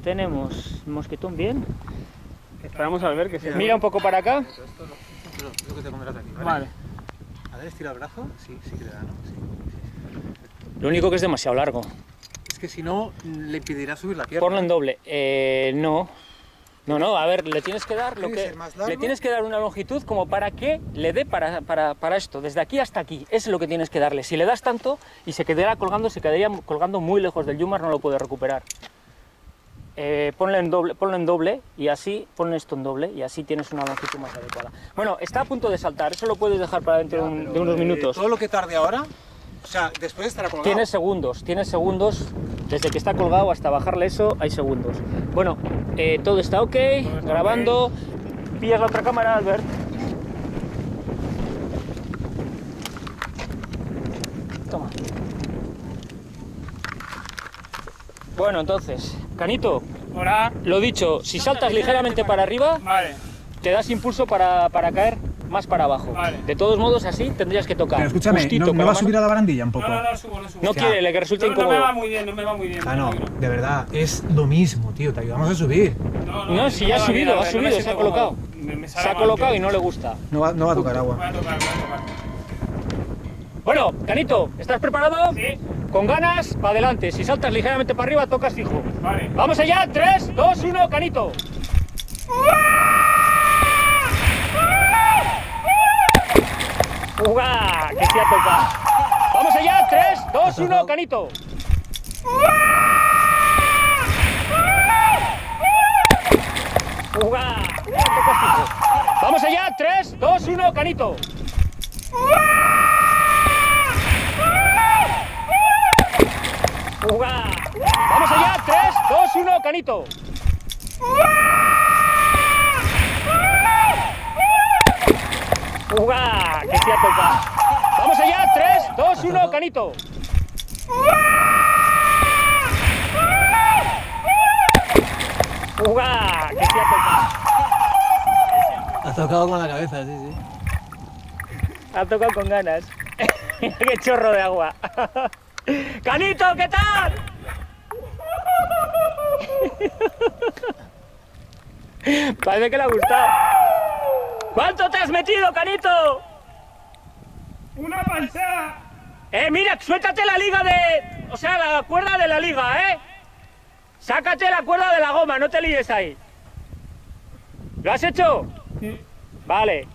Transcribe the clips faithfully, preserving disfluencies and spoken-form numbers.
tenemos mosquetón bien. Esperamos a ver que sea. Mira un poco para acá. Esto lo, lo que te comerás aquí, ¿vale? Vale. A ver, estira el brazo. Sí, sí que le da, ¿no? Sí, sí, sí. Lo único que es demasiado largo. Es que si no, le impedirá subir la pierna. Ponlo en doble. Eh, no. No, no, a ver, le tienes que dar lo ¿Tiene que que. ser más largo? Le tienes que dar una longitud como para que le dé para, para, para esto, desde aquí hasta aquí. Eso es lo que tienes que darle. Si le das tanto y se quedará colgando, se quedaría colgando muy lejos del Yumar, no lo puede recuperar. Eh, ponle en doble, ponlo en doble y así, ponle esto en doble y así tienes una longitud más adecuada. Bueno, está a punto de saltar, eso lo puedes dejar para dentro Ya, de, un- pero, de unos eh, minutos. Todo lo que tarde ahora, o sea, después estará colgado. Tienes segundos, tienes segundos, desde que está colgado hasta bajarle eso hay segundos. Bueno, eh, todo está ok, está grabando. Pillas la otra cámara, Albert. Toma. Bueno, entonces, Canito, Hola. lo dicho, si saltas ligeramente para arriba, Vale. te das impulso para, para caer más para abajo. Vale. De todos modos, así tendrías que tocar. Pero escúchame, justito ¿no, con ¿no la va a mano. subir a la barandilla un poco? No, no, no subo, no subo. No Hostia. quiere, le que resulta No, no incómodo. me va muy bien, no me va muy bien. Ah, no, no, de verdad, es lo mismo, tío, te ayudamos a subir. no, No, si me ya ha va bien, subido, a ha ver, no me subido, se ha siento colocado. cómodo. Me- me sale Se ha mal, colocado tío. y no le gusta. No va, no va a tocar Voy agua. a tocar, voy a tocar. Bueno, Canito, ¿estás preparado? Sí. Con ganas, para adelante. Si saltas ligeramente para arriba, tocas fijo. Vale. Vamos allá, tres, dos, uno, Canito. ¡Uga! Que se ha tocado. Vamos allá, tres, dos, uno, Canito. ¡Uga! Que se tocas fijo. Vamos allá, tres, dos, uno, Canito. ¡Uga! Vamos allá, tres, dos, uno, Canito. ¡Uga! Que se ha tocado. Vamos allá, tres, dos, uno, Canito. ¡Uga! Que se ha tocado. Ha tocado con la cabeza, sí, sí. Ha tocado con ganas. ¡Qué chorro de agua! ¡Canito, qué tal! Parece que le ha gustado. ¿Cuánto te has metido, Canito? ¡Una pancha! Eh, mira, suéltate la liga de... O sea, la cuerda de la liga, ¿eh? Sácate la cuerda de la goma, no te líes ahí. ¿Lo has hecho? Sí. Vale.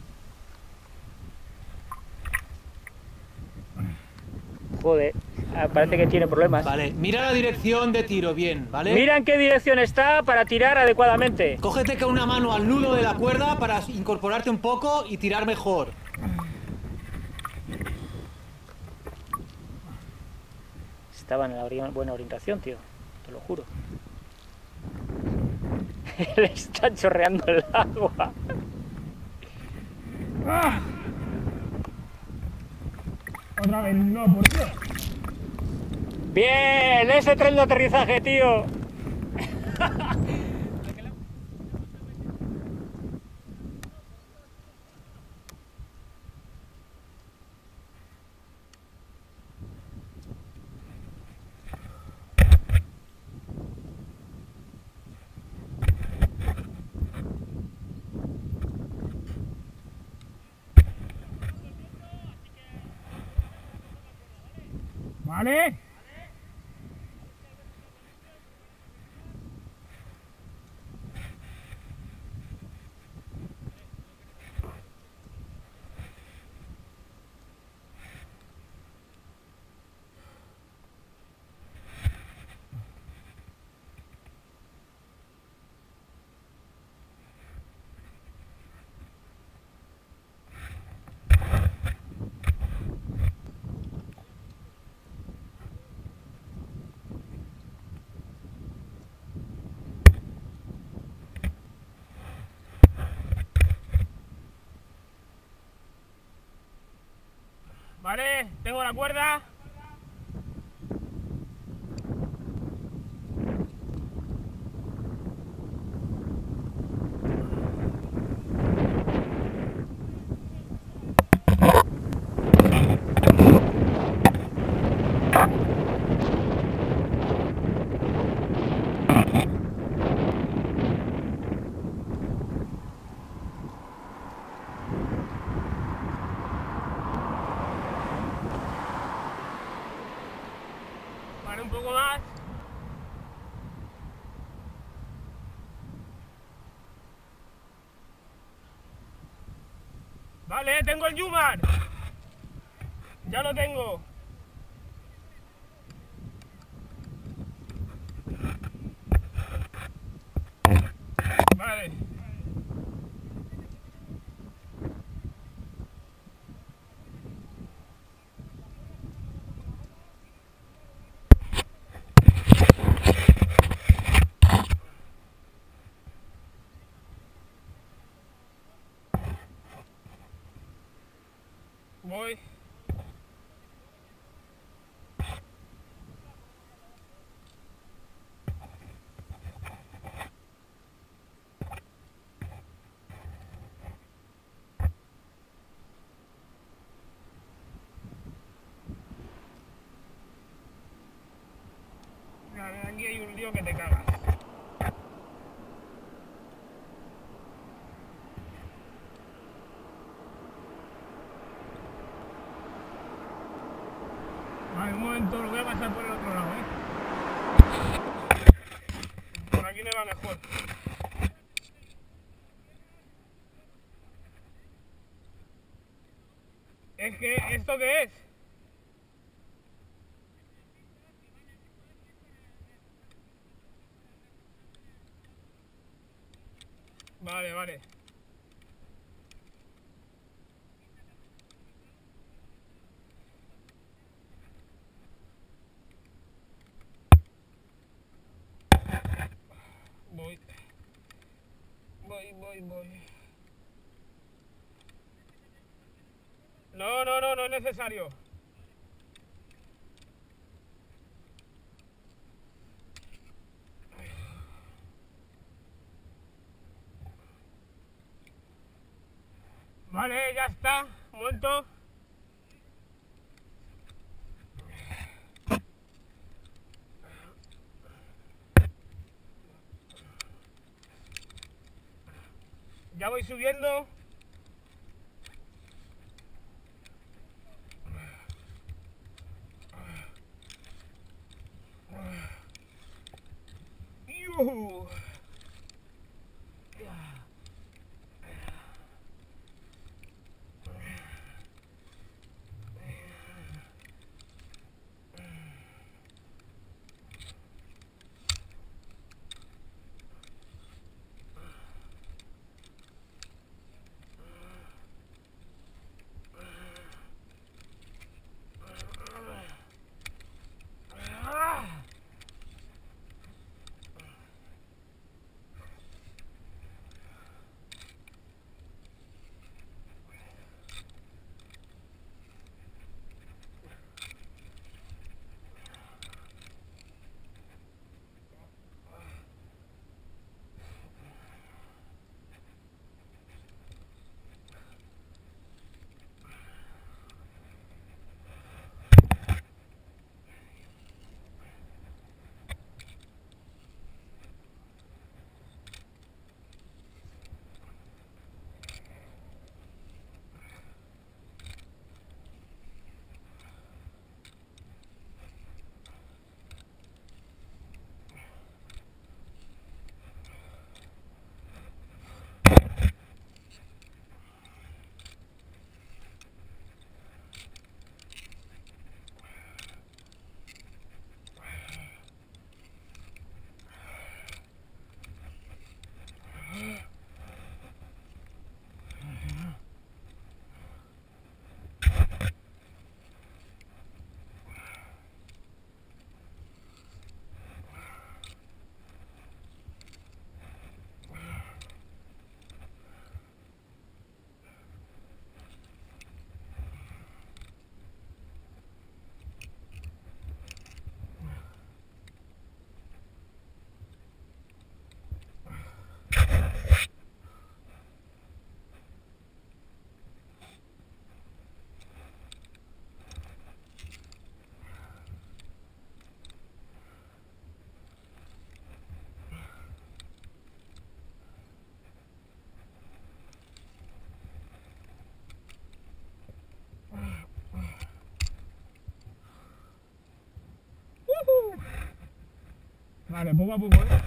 Joder, ah, parece que tiene problemas. Vale, mira la dirección de tiro bien, ¿vale? Mira en qué dirección está para tirar adecuadamente. Cógete con una mano al nudo de la cuerda para incorporarte un poco y tirar mejor. Estaba en la ori- buena orientación, tío. Te lo juro. Le está chorreando el agua. ¡Ah! Otra vez, no, por Dios. Bien, ese tren de aterrizaje, tío. Vale. Vale, tengo la cuerda. un poco más. Vale, tengo el Yumar. Ya lo tengo. Vale. Voy. Vale, aquí hay un lío que te cagas. Vale, un momento, lo voy a pasar por el otro lado, ¿eh? Por aquí me va mejor. Es que, ¿esto qué es? Vale, vale. Voy. Voy, voy, voy. No, no, no, no es necesario. Vale, ya está. Un momento. Ya voy subiendo. Yuhu. Vale, poco a poco, ¿eh?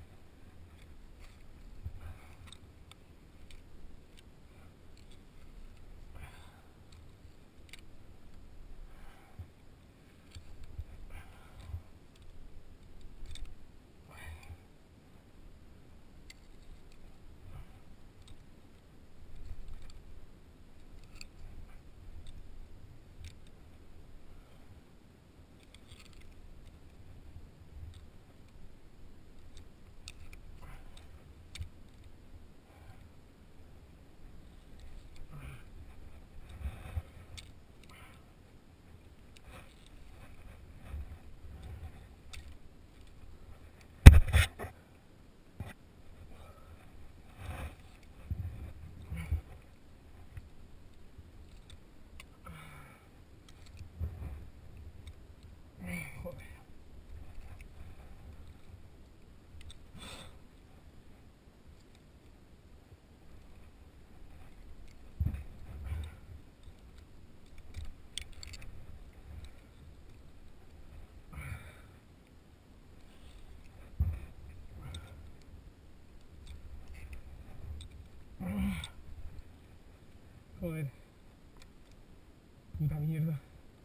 Joder. Puta mierda.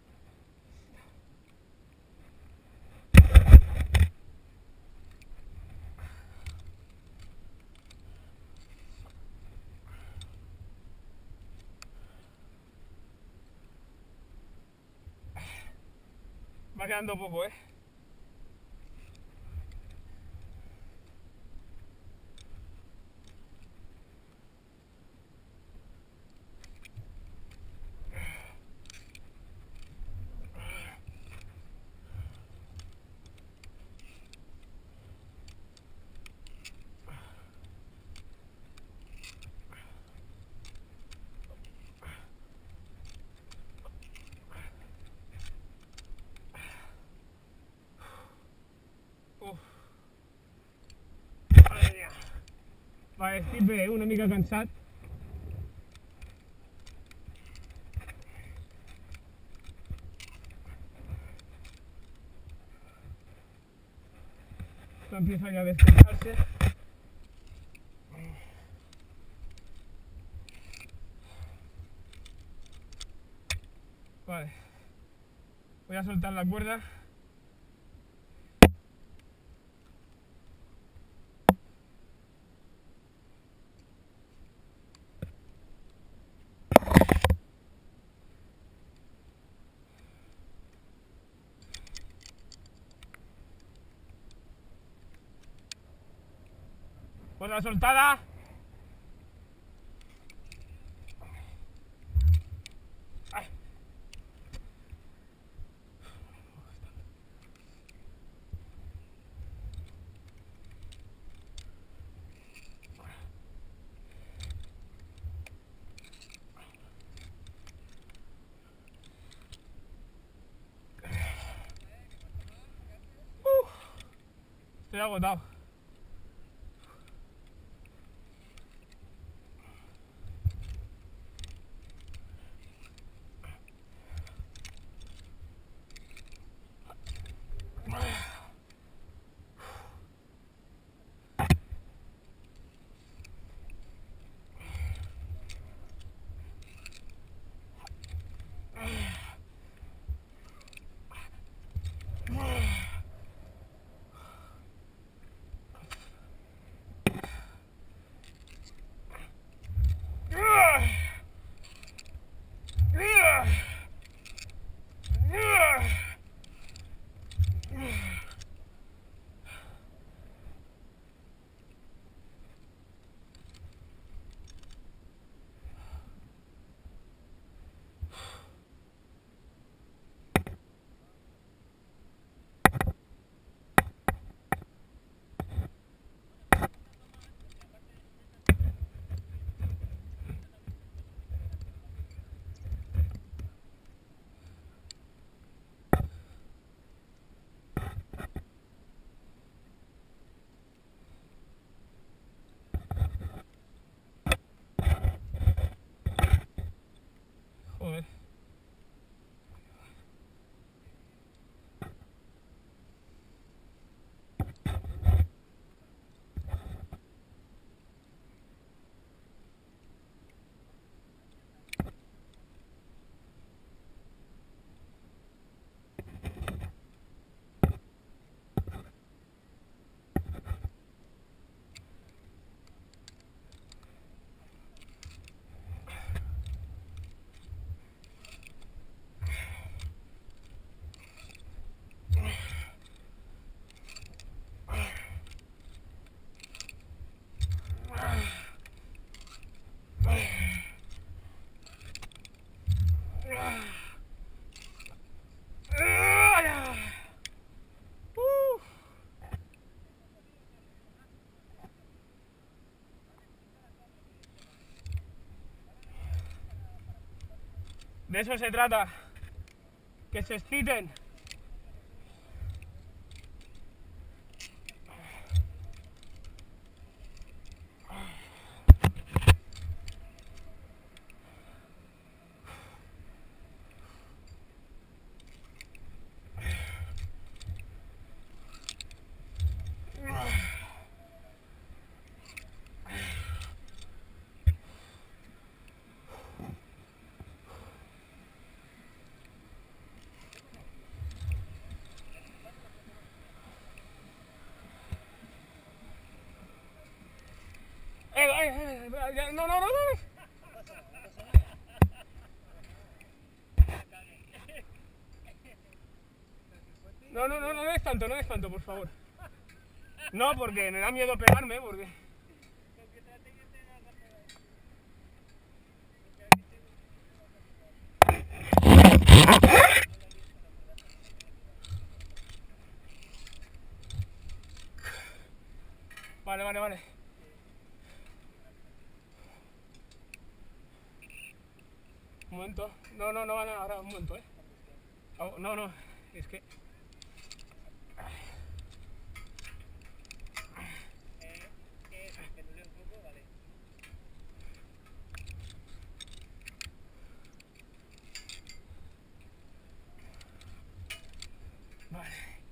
Va quedando poco, ¿eh? Uf. Madre mía. Va, estic bé, una mica cansat. Esto empieza ya a descansarse. Vale. Voy a soltar la cuerda. Cuerda soltada. Ay. Uh, estoy agotado. De eso se trata. Que se exciten. Eh, eh, eh, no, no, no, no. No, no, no, no es tanto, no es tanto, por favor. No, porque me da miedo pegarme, porque... Vale, vale, vale. Un momento. No, no, no van a ahora, un momento, eh. Oh, no, no, es que... Vale.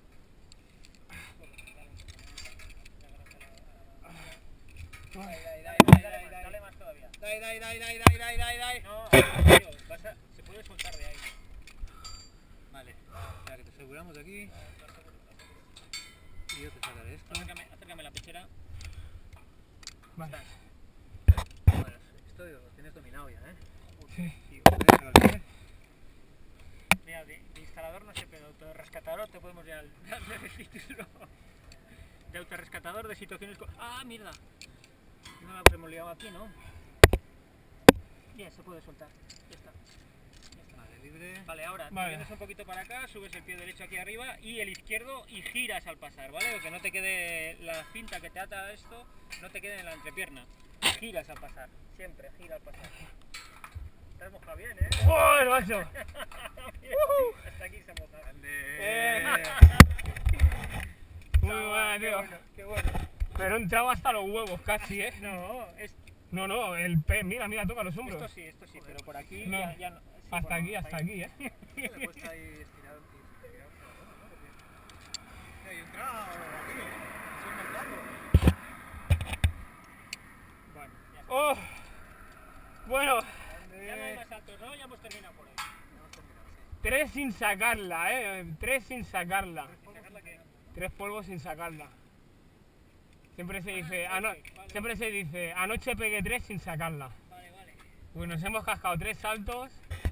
Dale, dale, dale, dale, dale, dale más todavía. Dale, dale, dale, dale, dale, dale, dale. No, tío, vas a, se puede soltar de ahí. Vale, espera que te aseguramos aquí. Y yo te sacaré esto. Acércame, acércame la pechera. Vale. Bueno, esto lo tienes dominado ya, ¿eh? Sí. Sí, ¿vale? Mira, de, de instalador no sé, pero de rescatador te podemos ya darle el título. De autorrescatador de situaciones... ¡Ah, mierda! No la hemos liado aquí, ¿no? Bien, se puede soltar. Ya está. Ya está. Vale, libre. Vale, ahora Vale. te vienes un poquito para acá, subes el pie derecho aquí arriba y el izquierdo y giras al pasar, ¿vale? Que no te quede la cinta que te ata a esto, no te quede en la entrepierna. Giras al pasar, siempre gira al pasar. Te has mojado bien, ¿eh? ¡Joder, macho! uh-huh. Hasta aquí se ha mojado. Eh. Muy buena, tío. Qué bueno, qué bueno. Pero he entrado hasta los huevos casi, ¿eh? No, es... No, no, el pez, mira, mira, toca los hombros. Esto sí, esto sí, pero por aquí No. ya, ya no. Sí, Hasta bueno, aquí, hasta aquí, ¿eh? Le he puesto ahí estirado y estirado. Hay entrado aquí, ¿eh? Es un mercado. Bueno, ya está. ¡Oh! Bueno, Ya no hay más altos, ¿no? Ya hemos terminado por ahí. Ya hemos terminado, sí. tres sin sacarla, ¿eh? Tres sin sacarla. ¿Sin sacarla qué? Tres polvos sin sacarla. Siempre se dice, Ah, ano- ok, vale. siempre se dice, anoche pegué tres sin sacarla. Vale, vale. Pues nos hemos cascado tres saltos.